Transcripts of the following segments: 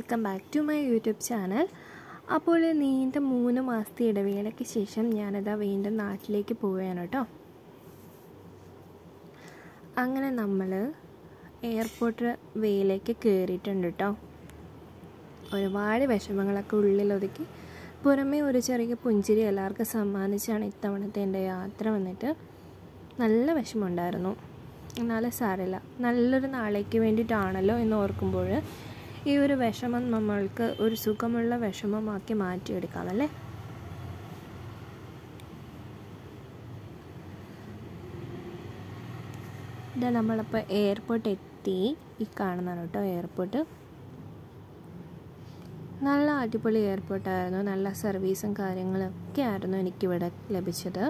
Welcome back to my YouTube channel. അപ്പോൾ നീണ്ട 3 മാസത്തെ ഇടവേളയ്ക്ക് ശേഷം ഞാനതാ വീണ്ടും നാട്ടിലേക്ക് പോവുകയാണ് കേട്ടോ. അങ്ങനെ നമ്മൾ എയർപോർട്ട് വേയിലേക്ക് കയറിയിട്ടുണ്ട് കേട്ടോ. ഒരുപാട് വിഷമങ്ങളൊക്കെ ഉള്ളിലൊതുക്കി പുറമേ ഒരു ചെറിയ പുഞ്ചിരി എല്ലാവർക്കും സമ്മാനിച്ചാണ് ഇത്തവണത്തെ എൻ്റെ യാത്ര വന്നിട്ട്. നല്ല വിഷമമുണ്ടായിരുന്നു. എന്നാലും സാരമില്ല, നല്ലൊരു നാളേക്ക് വേണ്ടിയിട്ടാണല്ലോ എന്ന് ഓർക്കുമ്പോൾ ഈ ഒരു വിഷമം നമ്മൾക്ക് ഒരു സുഖമുള്ള വിഷമമാക്കി മാറ്റിയെടുക്കാമല്ലേ. ഇതാ നമ്മളപ്പോൾ എയർപോർട്ട് എത്തി. ഈ കാണുന്നതാണ് കേട്ടോ എയർപോർട്ട്. നല്ല അടിപൊളി എയർപോർട്ടായിരുന്നു. നല്ല സർവീസും കാര്യങ്ങളൊക്കെ ആയിരുന്നു എനിക്കിവിടെ ലഭിച്ചത്.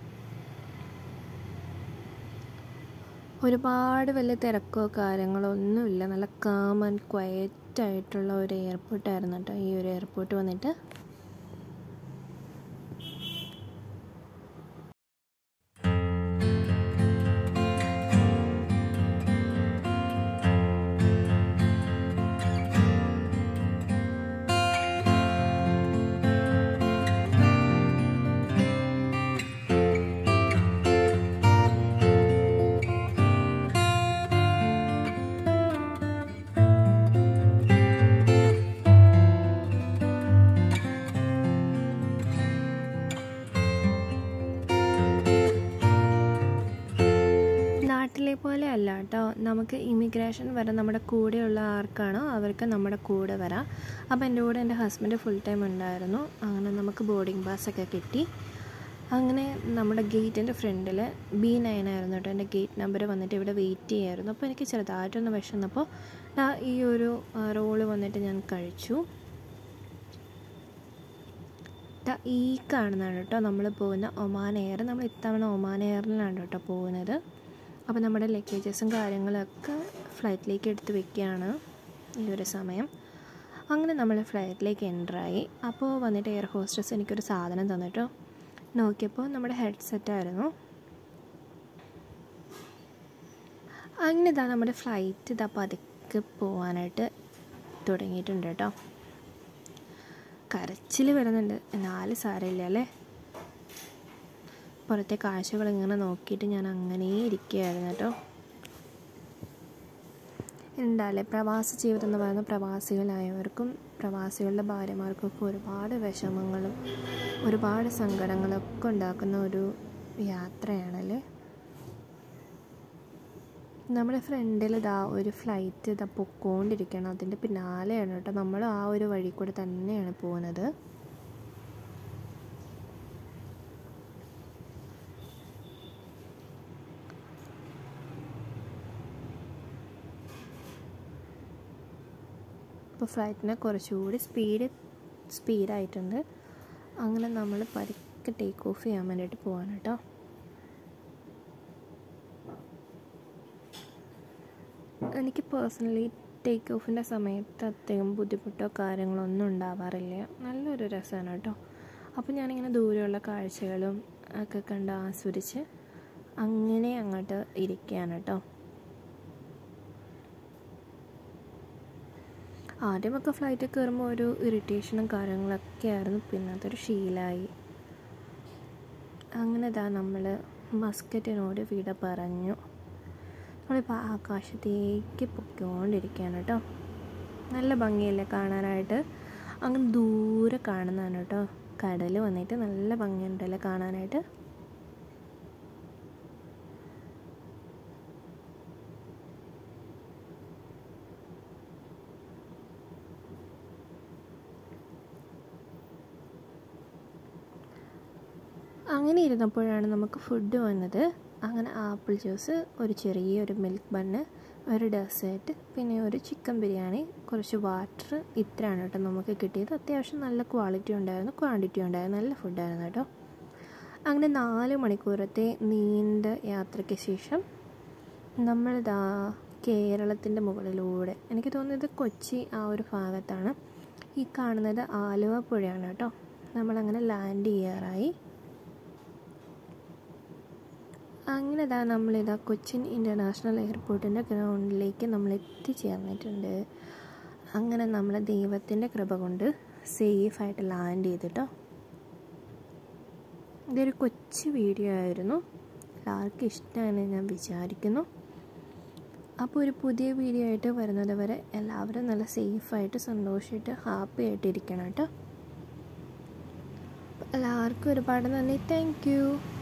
ഒരുപാട് വലിയ തിരക്കോ കാര്യങ്ങളോ ഒന്നുമില്ല. നല്ല കാം ആൻഡ് ക്വയറ്റ് ആയിട്ടുള്ള ഒരു എയർപോർട്ടായിരുന്നു കേട്ടോ ഈ ഒരു എയർപോർട്ട് വന്നിട്ട്. നാട്ടിലെ പോലെ അല്ല കേട്ടോ, നമുക്ക് ഇമിഗ്രേഷൻ വരെ നമ്മുടെ കൂടെയുള്ള ആർക്കാണോ അവർക്ക് നമ്മുടെ കൂടെ വരാം. അപ്പോൾ എൻ്റെ കൂടെ എൻ്റെ ഹസ്ബൻഡ് ഫുൾ ടൈം ഉണ്ടായിരുന്നു. അങ്ങനെ നമുക്ക് ബോർഡിംഗ് പാസ്സൊക്കെ കിട്ടി. അങ്ങനെ നമ്മുടെ ഗേറ്റിൻ്റെ ഫ്രണ്ടിൽ B9 ആയിരുന്നു കേട്ടോ എൻ്റെ ഗേറ്റ് നമ്പർ വന്നിട്ട്. ഇവിടെ വെയിറ്റ് ചെയ്യായിരുന്നു. അപ്പോൾ എനിക്ക് ചെറുതായിട്ടൊന്ന് വിശന്നപ്പോൾ ഈ ഒരു റോള് വന്നിട്ട് ഞാൻ കഴിച്ചു. ഈ കാണുന്നതാണ് കേട്ടോ നമ്മൾ പോകുന്ന ഒമാൻ എയർ. നമ്മൾ ഇത്തവണ ഒമാൻ എയറിലാണ് കേട്ടോ പോകുന്നത്. അപ്പോൾ നമ്മുടെ ലഗേജസും കാര്യങ്ങളൊക്കെ ഫ്ലൈറ്റിലേക്ക് എടുത്ത് വെക്കുകയാണ് ഈ ഒരു സമയം. അങ്ങനെ നമ്മൾ ഫ്ലൈറ്റിലേക്ക് എൻ്ററായി. അപ്പോൾ വന്നിട്ട് എയർ ഹോസ്റ്റസ് എനിക്കൊരു സാധനം തന്നിട്ടോ. നോക്കിയപ്പോൾ നമ്മുടെ ഹെഡ്സെറ്റായിരുന്നു. അങ്ങനെ ഇതാ നമ്മുടെ ഫ്ലൈറ്റ് ഇതാ പതുക്കെ പോകാനായിട്ട് തുടങ്ങിയിട്ടുണ്ട് കേട്ടോ. കരച്ചിൽ വരുന്നുണ്ട്, എന്നാലും സാരമില്ല അല്ലേ. പുറത്തെ കാഴ്ചകൾ ഇങ്ങനെ നോക്കിയിട്ട് ഞാൻ അങ്ങനെ ഇരിക്കുകയായിരുന്നു കേട്ടോ. എന്തായാലും പ്രവാസ ജീവിതം എന്ന് പറയുന്ന പ്രവാസികളായവർക്കും പ്രവാസികളുടെ ഭാര്യമാർക്കൊക്കെ ഒരുപാട് വിഷമങ്ങളും ഒരുപാട് സങ്കടങ്ങളൊക്കെ ഉണ്ടാക്കുന്ന ഒരു യാത്രയാണല്ലേ. നമ്മുടെ ഫ്രണ്ടിൽ ഇതാ ഒരു ഫ്ലൈറ്റ് ഇതാ പൊക്കോണ്ടിരിക്കണം. അതിൻ്റെ പിന്നാലെയാണ് കേട്ടോ നമ്മൾ ആ ഒരു വഴി കൂടെ തന്നെയാണ് പോകുന്നത്. ഇപ്പോൾ ഫ്ലൈറ്റിന് കുറച്ചുകൂടി സ്പീഡായിട്ടുണ്ട്. അങ്ങനെ നമ്മൾ പതുക്കെ ടേക്ക് ഓഫ് ചെയ്യാൻ വേണ്ടിയിട്ട് പോവാണ് കേട്ടോ. എനിക്ക് പേഴ്സണലി ടേക്ക് ഓഫിൻ്റെ സമയത്ത് അധികം ബുദ്ധിമുട്ടോ കാര്യങ്ങളോ ഒന്നും ഉണ്ടാവാറില്ല. നല്ലൊരു രസമാണ് കേട്ടോ. അപ്പോൾ ഞാനിങ്ങനെ ദൂരെയുള്ള കാഴ്ചകളും ഒക്കെ കണ്ട് ആസ്വദിച്ച് അങ്ങനെ അങ്ങോട്ട് ഇരിക്കുകയാണ് കേട്ടോ. ആദ്യമൊക്കെ ഫ്ലൈറ്റിൽ കയറുമ്പോൾ ഒരു ഇറിറ്റേഷനും കാര്യങ്ങളൊക്കെ ആയിരുന്നു. പിന്നെ അതൊരു ശീലമായി. അങ്ങനെ ഇതാ നമ്മൾ മസ്കറ്റിനോട് വിട പറഞ്ഞു. നമ്മളിപ്പോൾ ആകാശത്തേക്ക് പൊയ്ക്കൊണ്ടിരിക്കുകയാണ് കേട്ടോ. നല്ല ഭംഗിയല്ലേ കാണാനായിട്ട്. അങ്ങനെ ദൂരെ കാണുന്നതാണ് കേട്ടോ കടൽ വന്നിട്ട്. നല്ല ഭംഗിയുണ്ടല്ലേ കാണാനായിട്ട്. അങ്ങനെ ഇരുന്നപ്പോഴാണ് നമുക്ക് ഫുഡ് വന്നത്. അങ്ങനെ ആപ്പിൾ ജ്യൂസ്, ഒരു ചെറിയൊരു മിൽക്ക് ബണ്ണ്, ഒരു ഡെസേർട്ട്, പിന്നെ ഒരു ചിക്കൻ ബിരിയാണി, കുറച്ച് വാട്ടർ, ഇത്രയാണ് കേട്ടോ നമുക്ക് കിട്ടിയത്. അത്യാവശ്യം നല്ല ക്വാളിറ്റി ഉണ്ടായിരുന്നു, ക്വാണ്ടിറ്റി ഉണ്ടായിരുന്നു. നല്ല ഫുഡായിരുന്നു കേട്ടോ. അങ്ങനെ 4 മണിക്കൂറത്തെ നീണ്ട യാത്രയ്ക്ക് ശേഷം നമ്മളിതാ കേരളത്തിൻ്റെ മുകളിലൂടെ, എനിക്ക് തോന്നുന്നത് കൊച്ചി ആ ഒരു ഭാഗത്താണ്. ഈ കാണുന്നത് ആലുവ പുഴയാണ് കേട്ടോ. നമ്മളങ്ങനെ ലാൻഡ് ചെയ്യാറായി. അങ്ങനെ നമ്മളിതാ കൊച്ചിൻ ഇൻ്റർനാഷണൽ എയർപോർട്ടിൻ്റെ ഗ്രൗണ്ടിലേക്ക് നമ്മൾ എത്തിച്ചേർന്നിട്ടുണ്ട്. അങ്ങനെ നമ്മൾ ദൈവത്തിൻ്റെ കൃപ കൊണ്ട് സേഫായിട്ട് ലാൻഡ് ചെയ്തിട്ടോ. ഇതൊരു കൊച്ചു വീഡിയോ ആയിരുന്നു, എല്ലാവർക്കും ഇഷ്ടമാണ് ഞാൻ വിചാരിക്കുന്നു. അപ്പോൾ ഒരു പുതിയ വീഡിയോ ആയിട്ട് വരുന്നത് വരെ എല്ലാവരും നല്ല സേഫായിട്ട് സന്തോഷമായിട്ട് ഹാപ്പി ആയിട്ടിരിക്കണം കേട്ടോ. എല്ലാവർക്കും ഒരുപാട് നന്ദി. Thank U.